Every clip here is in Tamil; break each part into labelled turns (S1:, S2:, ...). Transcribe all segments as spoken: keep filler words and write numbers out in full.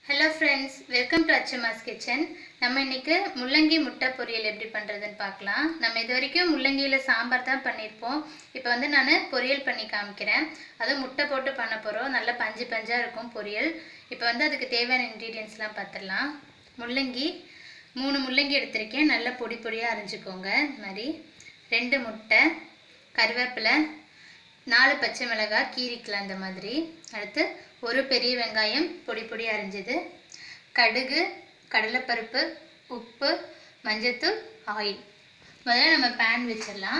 S1: Hello friends, welcome to Achama's Kitchen. நம்ம இன்னைக்கு முள்ளங்கி முட்டை பொரியல் எப்படி பண்றதுன்னு பார்க்கலாம். நம்ம இதுவரைக்கும் முள்ளங்கியில சாம்பார் தான் பண்ணிருப்போம். இப்போ வந்து நான் பொரியல் பண்ணி காமிக்கிறேன். அது முட்டை போட்டு பண்ண போறோம். நல்ல பஞ்சு பஞ்சா இருக்கும் பொரியல். இப்போ வந்து அதுக்கு தேவையான இன்கிரிடியன்ட்ஸ்லாம் பார்த்துடலாம். முள்ளங்கி மூணு முள்ளங்கி எடுத்துர்க்கேன். நல்ல பொடி பொடியா அரிஞ்சுக்கோங்க. இந்த மாதிரி ரெண்டு முட்டை, கறிவேப்பிலை, நாலு பச்சை மிளகாய் கீரிக்கலாம் இந்த மாதிரி. அடுத்து ஒரு பெரிய வெங்காயம் பொடி பொடி அரிஞ்சது, கடுகு, கடலைப்பருப்பு, உப்பு, மஞ்சத்தூள், ஆயில். முதல்ல நம்ம பேன் வச்சிடலாம்.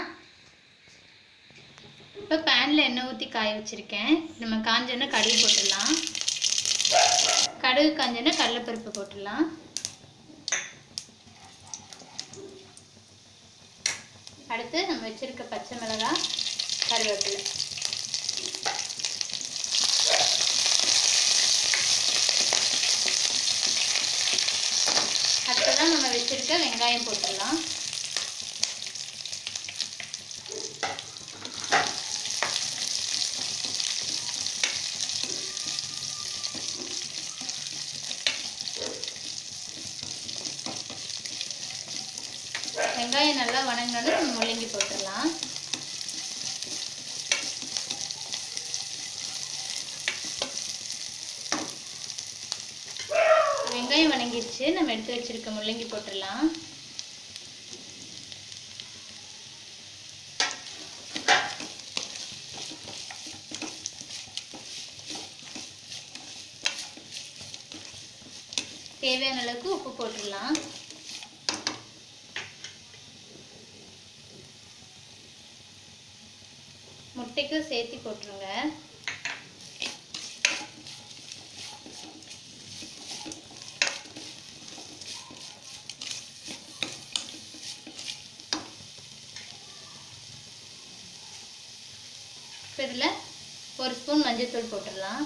S1: இப்போ பேனில் எண்ணெய் ஊற்றி காய வச்சுருக்கேன். நம்ம காஞ்சோன்னா கடுகு போட்டுடலாம். கடுகு காஞ்சோன்னா கடலைப்பருப்பு போட்டுடலாம். அடுத்து நம்ம வச்சுருக்க பச்சை மிளகாய், கருவேப்பிலை. அடுத்ததான் நம்ம வச்சிருக்க வெங்காயம் போட்டுடலாம். வெங்காயம் நல்லா வணங்கினோன்னு நம்ம முள்ளங்கி போட்டுடலாம். வெங்காயம் வணங்கிடுச்சு. நம்ம எடுத்து வச்சிருக்க முள்ளங்கி போட்டுடலாம். தேவையான அளவுக்கு உப்பு போட்டுடலாம். முட்டைக்கும் சேர்த்து போட்டுருங்க. இதில் ஒரு ஸ்பூன் மஞ்சத்தூள் போட்டுடலாம்.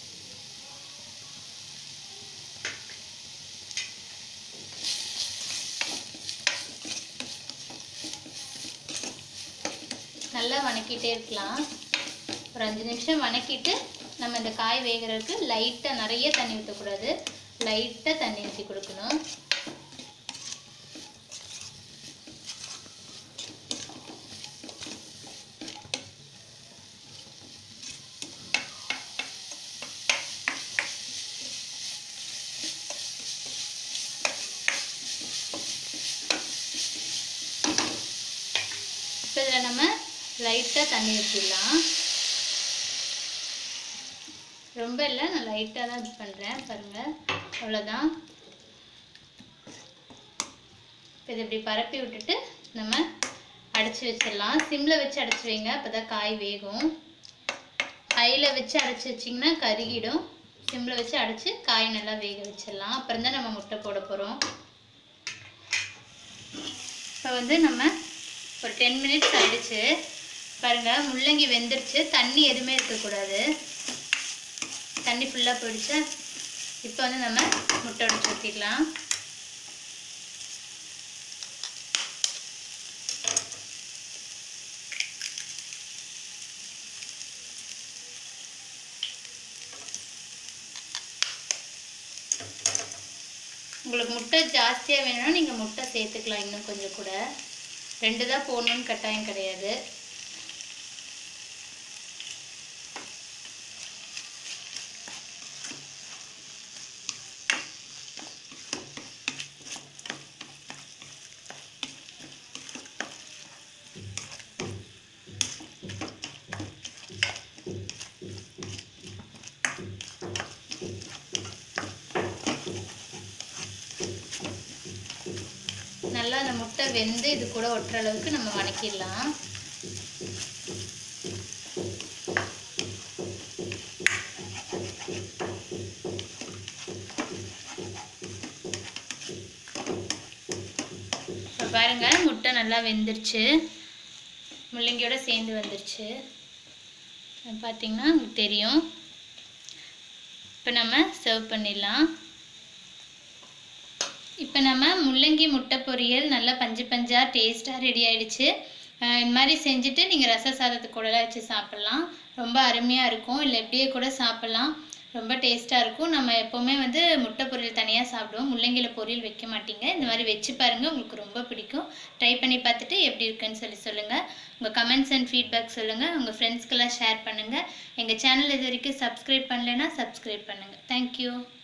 S1: நல்லா வணக்கிட்டே இருக்கலாம். ஒரு அஞ்சு நிமிஷம் வணக்கிட்டு நம்ம இந்த காய் வேகிறதுக்கு லைட்டாக, நிறைய தண்ணி ஊற்றக்கூடாது, லைட்டாக தண்ணி ஊற்றி கொடுக்கணும். இதில் நம்ம லைட்டாக தண்ணி ஊற்றிடலாம். ரொம்ப இல்லை, நான் லைட்டாக தான் இது பண்ணுறேன், பாருங்கள், அவ்வளோதான். இப்போ இதை இப்படி பரப்பி விட்டுட்டு நம்ம அடைச்சி வச்சிடலாம். சிம்மில் வச்சு அடைச்சி வைங்க, அப்போ தான் காய் வேகும். ஹையில் வச்சு அடைச்சி வச்சிங்கன்னா கருகிடும். சிம்மில் வச்சு அடைச்சி காய் நல்லா வேக வச்சிடலாம். அப்புறம் தான் நம்ம முட்டை போட போகிறோம். இப்போ வந்து நம்ம ஒரு டென் மினிட்ஸ் ஆகிடுச்சு. பாருங்கள், முள்ளங்கி வெந்துருச்சு. தண்ணி எதுவுமே இருக்கக்கூடாது, தண்ணி ஃபுல்லாக போயிடுச்சு. இப்போ வந்து நம்ம முட்டை உடைச்சு ஊற்றிக்கலாம். உங்களுக்கு முட்டை ஜாஸ்தியாக வேணும்னா நீங்கள் முட்டை சேர்த்துக்கலாம், இன்னும் கொஞ்சம் கூட. ரெண்டு தான் போடணும்னு கட்டாயம் கிடையாது. நல்லா அந்த முட்டை வெந்து இது கூட ஒட்டுற அளவுக்கு நம்ம வணக்கிடலாம். இப்போ பாருங்க, முட்டை நல்லா வெந்துருச்சு, முள்ளங்கியோட சேர்ந்து வந்துருச்சு. பார்த்தீங்கன்னா உங்களுக்கு தெரியும். இப்போ நம்ம சர்வ் பண்ணிடலாம். இப்போ நம்ம முள்ளங்கி முட்டை பொரியல் நல்லா பஞ்சு பஞ்சா டேஸ்ட்டாக ரெடி ஆகிடுச்சு. இந்த மாதிரி செஞ்சுட்டு நீங்கள் ரச சாதத்துக்கு கூடலாம் வச்சு சாப்பிட்லாம். ரொம்ப அருமையாக இருக்கும். இல்லை இப்படியே கூட சாப்பிட்லாம். ரொம்ப டேஸ்ட்டாக இருக்கும். நம்ம எப்போவுமே வந்து முட்டை பொரியல் தனியாக சாப்பிடுவோம், முள்ளங்கியில் பொரியல் வைக்க மாட்டீங்க. இந்த மாதிரி வச்சு பாருங்கள், உங்களுக்கு ரொம்ப பிடிக்கும். ட்ரை பண்ணி பார்த்துட்டு எப்படி இருக்குன்னு சொல்லி சொல்லுங்கள். உங்கள் கமெண்ட்ஸ் அண்ட் ஃபீட்பேக் சொல்லுங்கள். உங்கள் ஃப்ரெண்ட்ஸ்க்கெல்லாம் ஷேர் பண்ணுங்கள். எங்கள் சேனல் இது வரைக்கும் சப்ஸ்கிரைப் பண்ணலைன்னா சப்ஸ்கிரைப் பண்ணுங்கள். தேங்க்யூ.